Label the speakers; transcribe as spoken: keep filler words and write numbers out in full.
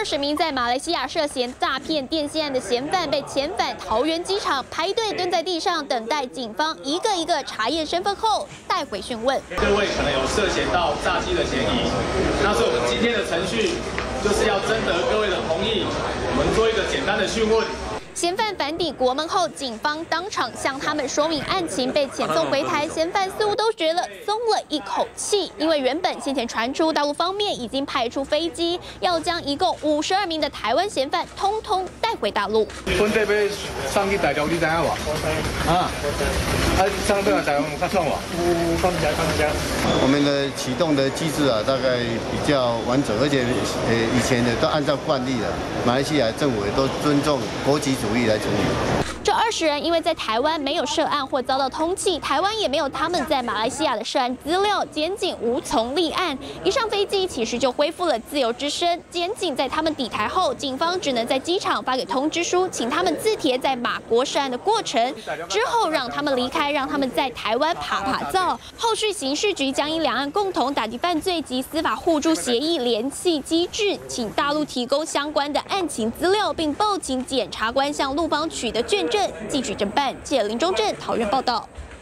Speaker 1: 十名在马来西亚涉嫌诈骗电信案的嫌犯被遣返桃园机场，排队蹲在地上等待警方一个一个查验身份后带回讯问。
Speaker 2: 各位可能有涉嫌到诈欺的嫌疑，那所以我们今天的程序就是要征得各位的同意，我们做一个简单的讯问。
Speaker 1: 嫌犯返抵国门后，警方当场向他们说明案情，被遣送回台。嫌犯似乎都觉得松了一口气，因为原本先前传出大陆方面已经派出飞机，要将一共五十二名的台湾嫌犯通通带回大陆。
Speaker 3: 本地要送去大陆，你知影无？啊，啊，送到台湾有较爽无？有放假放假。
Speaker 4: 我们的启动的机制啊，大概比较完整，而且呃以前呢都按照惯例的，马来西亚政府也都尊重国籍主义来处理。
Speaker 1: 这二十人因为在台湾没有涉案或遭到通缉，台湾也没有他们在马来西亚的涉案资料，检警无从立案。一上飞机，其实就恢复了自由之身。检警在他们抵台后，警方只能在机场发给通知书，请他们自帖在马国涉案的过程，之后让他们离开，让他们在台湾爬爬灶。后续刑事局将因两岸共同打击犯罪及司法互助协议联系机制，请大陆提供相关的案情资料，并报请检察官向陆方取得卷证。 继续侦办，记者林中正桃园报道。